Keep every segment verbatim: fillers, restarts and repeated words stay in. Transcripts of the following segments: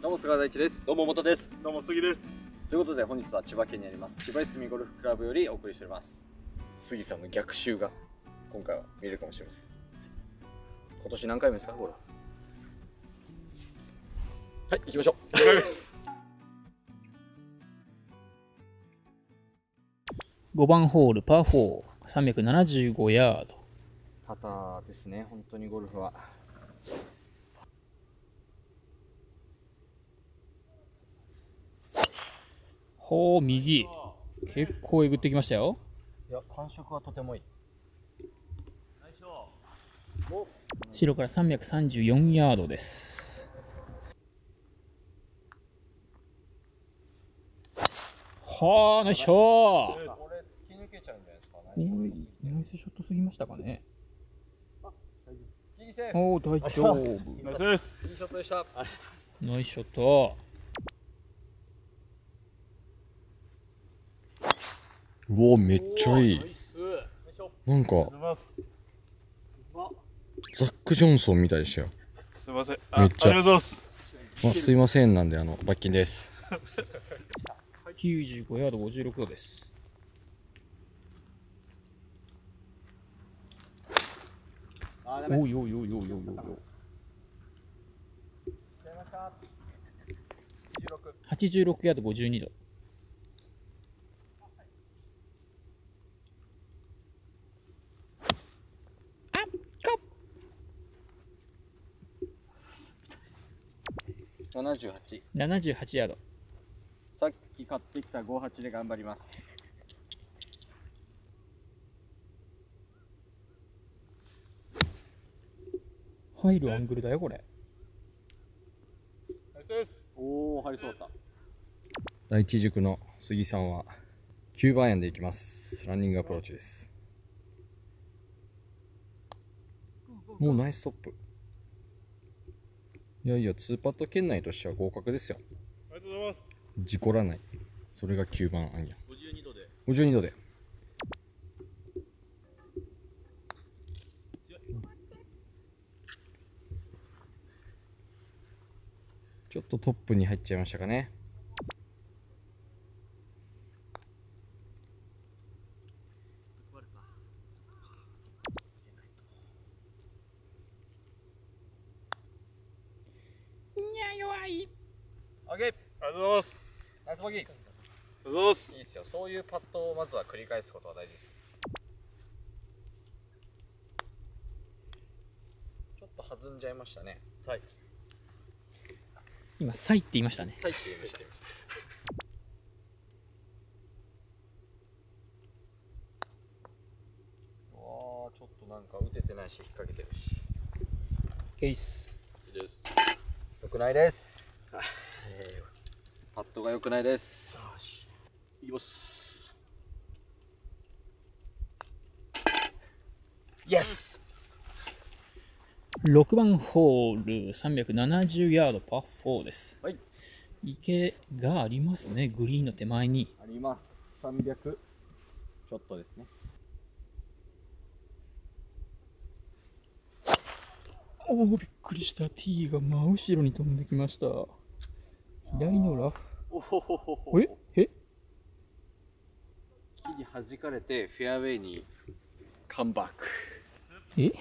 どうも菅大地です。 どうも元です。 どうも杉です。 ということで本日は千葉県にあります千葉いすみゴルフクラブよりお送りしております。 杉さんの逆襲が今回は見れるかもしれません。今年何回目ですかこれ。はい、行きましょう。 ごばんホールパーフォー、さんびゃくななじゅうごヤード。 パターですね、本当にゴルフは。 ほう、右。結構えぐってきましたよ。 いや、感触はとてもいい。 後ろからさんびゃくさんじゅうよんヤードです。はあ、ナイスショー。 これ突き抜けちゃうんじゃないですか。 おい、ナイスショットすぎましたかね。 右セーフ。 おお、大丈夫。 ナイスです。 いいショットでした。 ナイスショット。 うわ、めっちゃいい。なんかザック・ジョンソンみたいでしたよ。 すみません。 めっちゃありがとうございます。 あ、すいませんなんであの罰金です。 きゅうじゅうごヤード、ごじゅうろくどです。おいおいおいおいおいおいおい。はちじゅうろくヤード、ごじゅうにど。 ななじゅうはち。 ななじゅうはちヤード。 さっき買ってきたごじゅうはちで頑張ります。 入るアングルだよこれ。 ナイスです。 おお、入りそうだった。 第一塾の杉さんはきゅうばんアイアンでいきます。ランニングアプローチです。もうナイストップ。いやいや、ツーパット圏内としては合格ですよ。 ありがとうございます。 事故らない。それがきゅうばんアイアン。 ごじゅうにどで。 ごじゅうにどで。ちょっとトップに入っちゃいましたかね。 弱い。 オッケー。 ありがとうございます。 ナイスボギー。 ありがとうございます。 いいっすよ。そういうパットをまずは繰り返すことは大事ですよ。ちょっと弾んじゃいましたね。はい。 今、サイって言いましたね。 さいって言いました。わあ、ちょっとなんか打ててないし引っ掛けてるし。 ケース。 いいです。 良くないです。 パットが良くないです。 いきます。 イエス。 ろくばんホール、さんびゃくななじゅうヤード、パーフォーです。 はい。 池がありますね、グリーンの手前に。 あります。さんびゃくちょっとですね。 おお、びっくりした。T が真後ろに飛んできました。左のラフ。 おほほほほ。 ええ木に弾かれてフェアウェイにカムバック。 え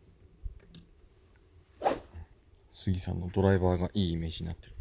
杉さんのドライバーがいいイメージになってる。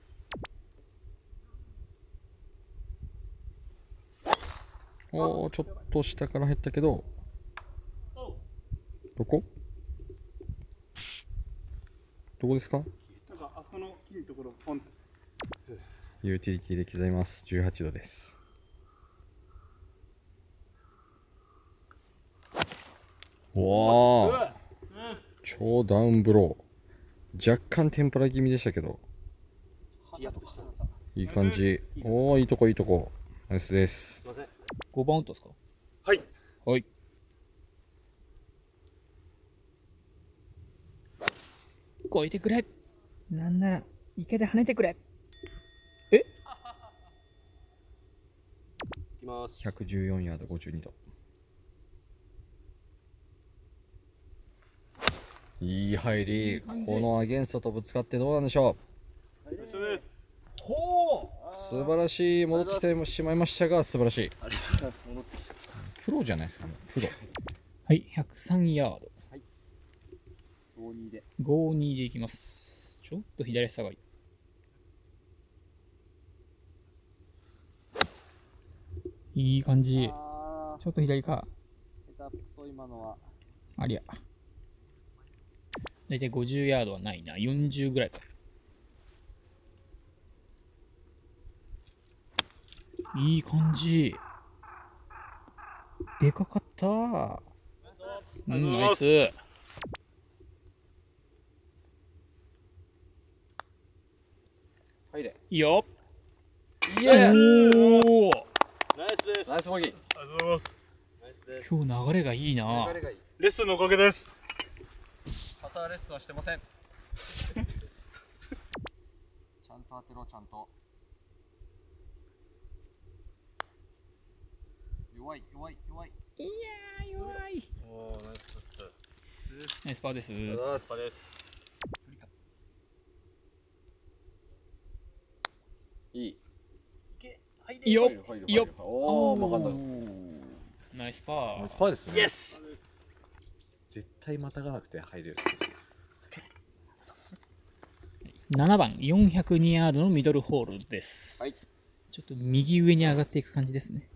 おお、ちょっと下から入ったけど、どこどこですか？ なんかあそこの木のところポンって。 ユーティリティで刻みます。じゅうはちどです。おお、超ダウンブロー。若干天ぷら気味でしたけど、いい感じ。おお、いいとこいいとこ。ナイスです。 ごばんウッドですか？ はい。 はい。越えてくれ。なんなら池で跳ねてくれ。えいきます。 ひゃくじゅうよんヤード、ごじゅうにど。いい入り。このアゲンストとぶつかってどうなんでしょう。 一緒です。 ほ素晴らしい。戻ってきてしまいましたが、素晴らしい。 ありがとうございます。戻ってきた。 プロじゃないですかね。プロ。 はい、ひゃくさんヤード。 ごにで。 ごにでいきます。ちょっと左足下がり。いい感じ。 あちょっと左か。 ー、下手くそ今のは。 ありゃ。だいたいごじゅうヤードはないな。よんじゅうぐらいか。いい感じ。でかかったー。うん、ナイス。 入れ。 いいよ。 イエーおお。 ナイスです。 ナイスボギー。 ありがとうございます。ナイスです。 今日流れがいいな。 流れがいい。 レッスンのおかげです。 パターレッスンはしてません。ちゃんと当てろ、ちゃんと。弱い、弱い、弱い。 いやー、弱い。 おー、ナイスパット。 ナイスパーです。 ありがとうございますパです。 いい。 いいよ。 入る入るいいよ。 おー、曲がんだ。 ナイスパー。 ナイスパーですね。 イエス。 絶対またがなくて入れる。 ななばん、よんひゃくにヤードのミドルホールです。 はい。 ちょっと右上に上がっていく感じですね。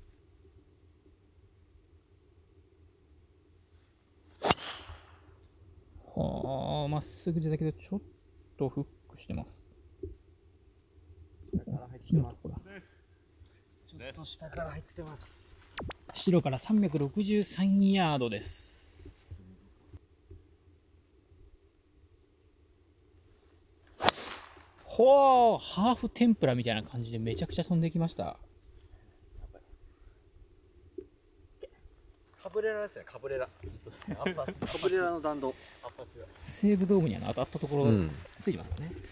はあ、まっすぐでだけど、ちょっとフックしてます。木のとこだ。 ちょっと下から入ってます。 白からさんびゃくろくじゅうさんヤードです。ほー、ハーフ天ぷらみたいな感じでめちゃくちゃ飛んできました。 カブレラですね、カブレラ。 カブレラの弾道。 西武ドームには当たったところがうんついてますからね。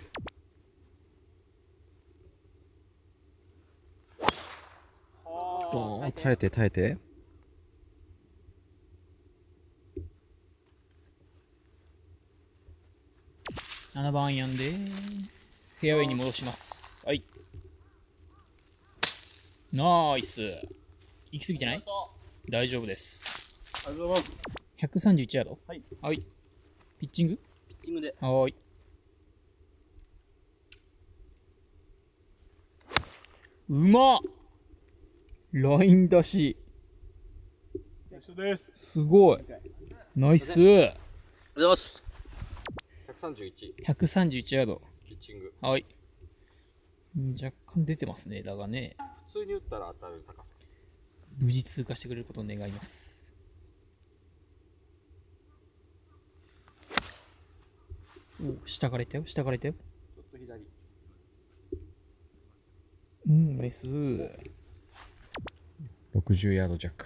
ドーン。耐えて耐えて。 ななばんアイアンでフェアウェイに戻します。はい。ナイス。行き過ぎてない？大丈夫です。 ありがとうございます。 ひゃくさんじゅういちヤード。 はい。 はい。ピッチング？ ピッチングで。 はーい。うまっ。ライン出し。 一緒です。 すごい。ナイス。 ありがとうございます。ひゃくさんじゅういち。 ひゃくさんじゅういちヤード。 ピッチング。 はい。若干出てますね。だがね、 普通に打ったら当たる高さ。 無事通過してくれることを願います。お、下からいったよ。下からいったよ。 ちょっと左。 うん、ナイス。 ろくじゅうヤード弱。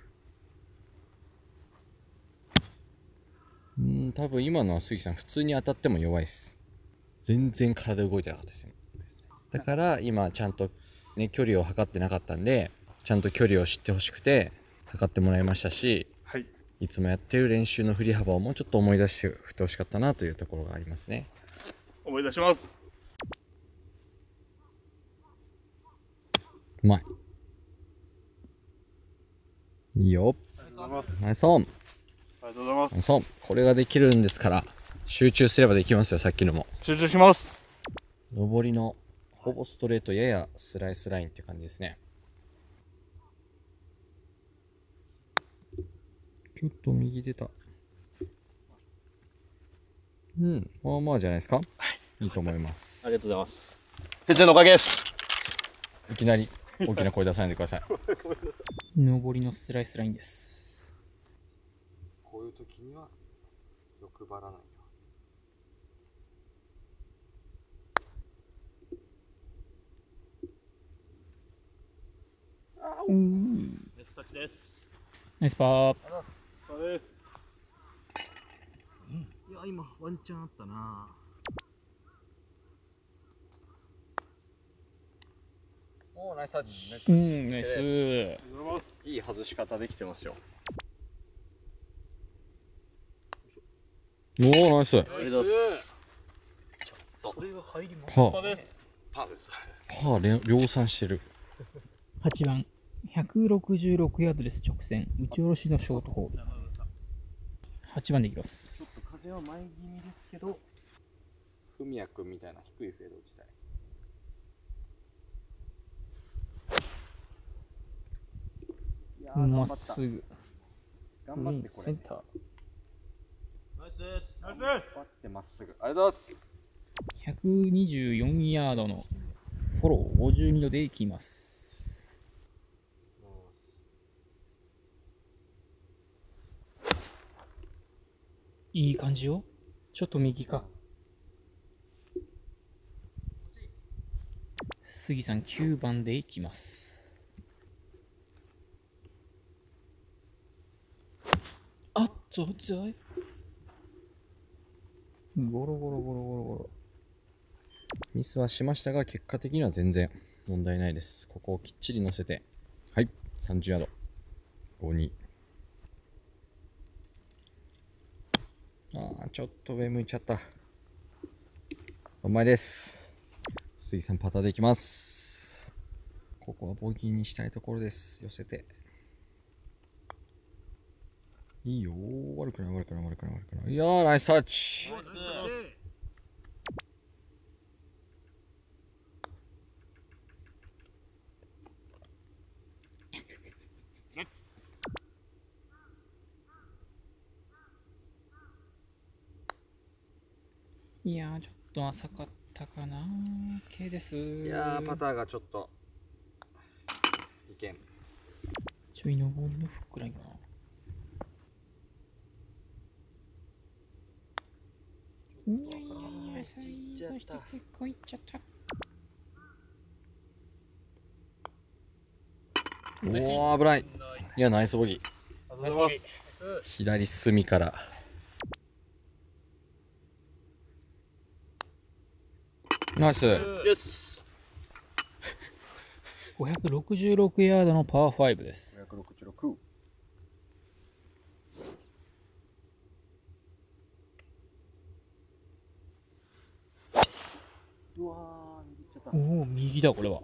うーん、多分今のは杉さん、普通に当たっても弱いです。全然体動いてなかったですよ。だから今ちゃんとね、距離を測ってなかったんで、ちゃんと距離を知ってほしくて測ってもらいましたし、 はい。 いつもやってる練習の振り幅をもうちょっと思い出して振ってほしかったなというところがありますね。 思い出します。 うまい。いいよ。 ありがとうございます。 ナイスオン。 ありがとうございます。 ナイスオン。これができるんですから、集中すればできますよ、さっきのも。 集中します。 上りのほぼストレートややスライスラインって感じですね。ちょっと右出た。うん、まあまあじゃないですか。いいと思います。 ありがとうございます。先生のおかげです。 いきなり大きな声出さないでください。 上りのスライスラインです。 こういう時には欲張らないよ。 うん。 ナイスタッチです。 ナイスパー。 そうです。 いや、今ワンチャンあったな。おー、ナイスタッチ。ナイスタッチ。 うん、ナイス。 ありがとうございます。 いい外し方できてますよ。 おお、ナイス。 ありがとうございます。 ト。 それが入ります。 パーパーです。 パーです。 パーれ量産してる。 はちばん、ひゃくろくじゅうろくヤードです。直線打ち下ろしのショートホール。はちばんでいきます。 風は前気味ですけど、ふみやくんみたいな低いフェード打ちたい。いやーまっ頑張った。 すぐ頑張ってこれ。 センターナイスです。ナイスです。 頑張ってまっすぐ。ありがとうございます。 ひゃくにじゅうよんヤードのフォローごじゅうにどでいきます。いい感じよ。ちょっと右か。杉さんきゅうばんでいきます。あっとつい。ゴロゴロゴロゴロゴロ。 ミスはしましたが、結果的には全然問題ないです。ここをきっちり乗せて、はい、さんじゅうヤード。ごに。ああ、ちょっと上向いちゃった。お前です。杉さんパターでいきます。ここはボギーにしたいところです。寄せて。いいよー。悪くない悪くない悪くない悪くない。いやー、ナイスタッチ。 ナイス。 いやー、ちょっと浅かったかな。K です。 いやー、パターがちょっといけん。 ちょい上りのフックラインかな。いやいやいや、サイドして結構いっちゃった。 おー、危ない。いや、ナイスボギー。 ありがとうございます。 左隅から。ナイス。 よし。 ごひゃくろくじゅうろくヤードのパーファイブです。 ごひゃくろくじゅうろく。うわー、握っちゃった。 おお、右だこれは。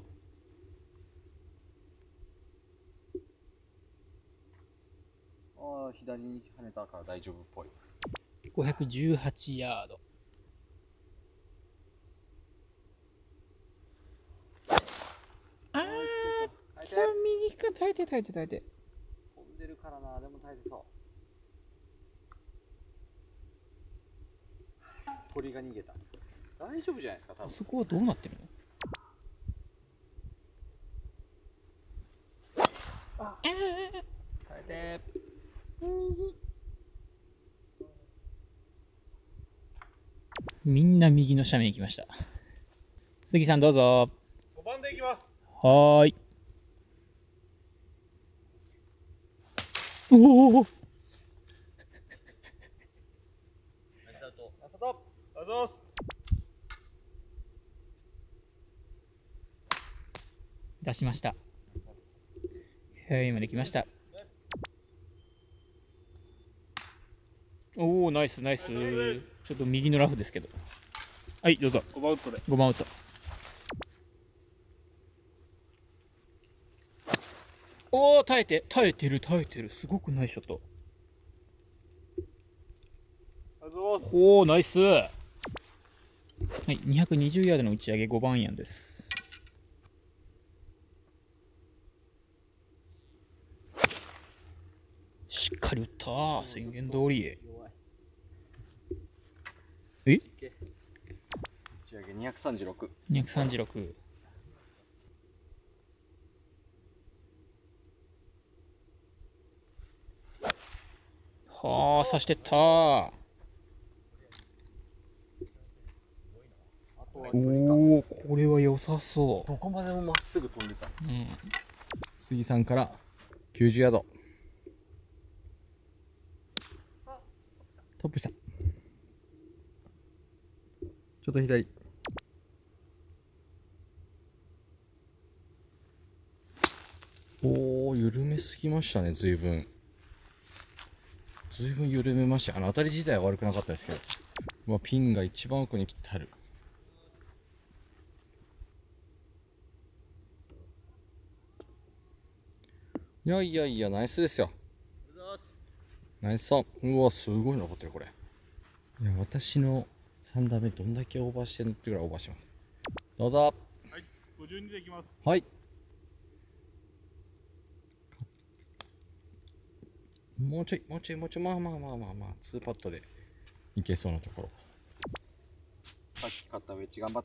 ああ、左に跳ねたから大丈夫っぽい。 ごひゃくじゅうはちヤード。あー、さあ右か。耐えて耐えて耐えて。 飛んでるからな、でも耐えてそう。鳥が逃げた。大丈夫じゃないですか、多分。 そこはどうなってるの？ああ耐えて。 右。みんな右の斜面行きました。杉さんどうぞ。 ごばんでいきます。 はーい。おお。 ナイスアウト。ナイスアウト。ありがとうございます。 出しました。フェアウェイまで来ました。おお、ナイスナイス。ちょっと右のラフですけど。はい、どうぞ。 ごばんウッドで。 ごばんアウト。おお、耐えて耐えてる耐えてる。すごくナイスショット。 ありがとうございます。 おお、ナイス。はい、にひゃくにじゅうヤードの打ち上げごばんアイアンです。しっかり打ったー。宣言通り。え打ち上げにひゃくさんじゅうろく。 にひゃくさんじゅうろく。はあ、刺してったー。おお、これは良さそどこまでもまっすぐ飛んでた。 う。うん。 杉さんからきゅうじゅうヤード。トップした。ちょっと左。おお、緩めすぎましたね、随分。随分緩めました。あの当たり自体は悪くなかったですけど、まあ、ピンが一番奥に切ってある。 いやいやいや、ナイスですよ。ナイスさん。うわ、すごい残ってる、これ。いや、私のさん打目どんだけオーバーしてるってぐらいオーバーしてます。どうぞ。 はい、ごじゅうにでいきます。 はい。もうちょい、もうちょい、もうちょい、まあまあまあまあまあ、ツーパットでいけそうなところ。 さっき買ったウェッジ頑張って。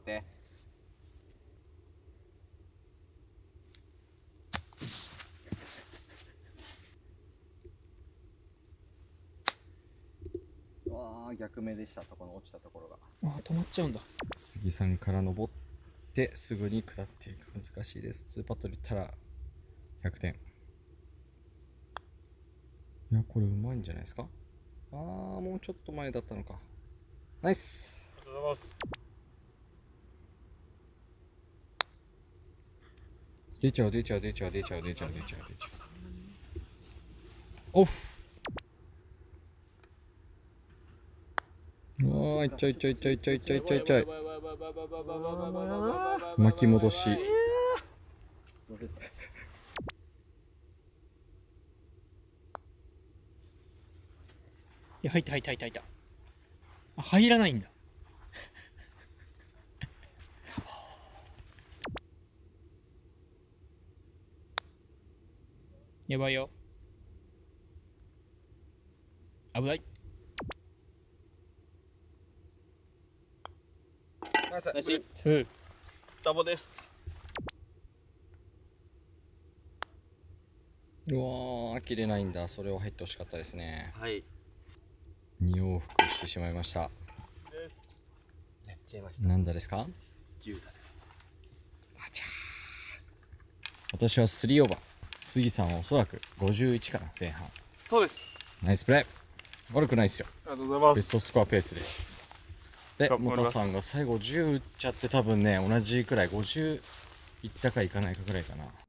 うわー、逆目でした、とこの落ちたところが。 あ、止まっちゃうんだ。 杉さんから登ってすぐに下っていく。難しいです。ツーパットでいったらひゃくてん。いや、これうまいんじゃないですか。あー、もうちょっと前だったのか。ナイス。 ありがとうございます。 出ちゃう出ちゃう出ちゃう出ちゃう出ちゃう出ちゃう出ちゃう。オフ。うわー、いっちゃいっちゃいっちゃいっちゃいっちゃいっちゃいっちゃい。巻き戻し。 いや、入った入った入った入った。あ、入らないんだ。やばいよ。危ない。 ナイス。 スー。 ダボです。 うわー、切れないんだ。それを入ってほしかったですね。 はい。 に往復してしまいました。 やっちゃいました。 なんだですか。 じゅう打です。 あちゃー。私はスリーオーバー。杉さんはおそらくごじゅういちかな、前半。 そうです。 ナイスプレー。悪くないっすよ。 ありがとうございます。 ベストスコアペースです。で、 頑張りますモタさんが最後じゅう打っちゃって多分ね、同じくらいごじゅういったかいかないかくらいかな。